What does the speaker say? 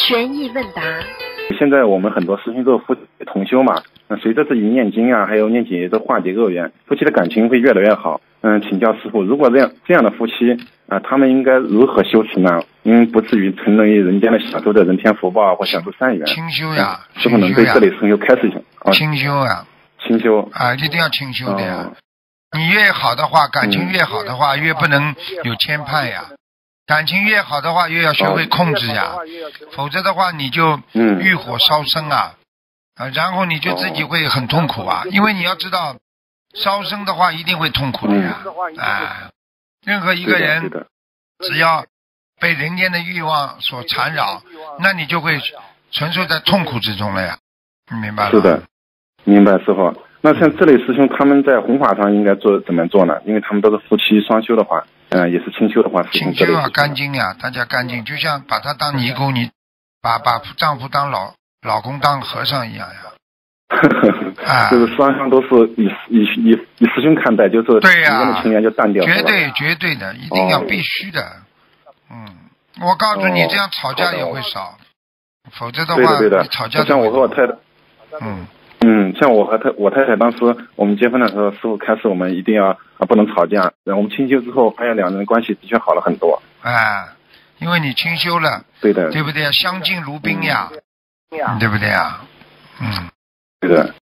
悬疑问答。 现在我们很多师兄都是夫妻同修嘛，随着自己念经啊，还有念解都化解恶缘，夫妻的感情会越来越好。请教师傅，如果这样的夫妻他们应该如何修持呢？不至于沉沦于人间的享受的人天福报或享受善缘。 清修呀， 师傅能对这类师兄开示一下？ 清修呀， 清修啊，一定要清修的呀。你越好的话，感情越好的话，越不能有牵绊呀。感情越好的话，越要学会控制呀，否则的话你就欲火烧身啊，然后你就自己会很痛苦啊，因为你要知道，烧身的话一定会痛苦的呀，任何一个人只要被人间的欲望所缠绕，那你就会承受在痛苦之中了呀，你明白吗？ 是的，明白师傅。那像这类师兄，他们在弘法上应该怎么做呢？因为他们都是夫妻双修的话，也是清修的话， 清修啊，干净呀，大家干净，就像把他当尼姑，你把丈夫当老公当和尚一样呀。 就是双方都是以师兄看待，就是对呀， 的情缘就淡掉， 绝对的，一定要必须的。我告诉你，这样吵架也会少，否则的话， 对的你吵架像我和我太太，像我和我太太当时我们结婚的时候，师傅开始我们一定要不能吵架，然后我们清修之后，发现两人关系的确好了很多。 因为你清修了， 对的， 对不对？相敬如宾呀，对不对呀？ 对的。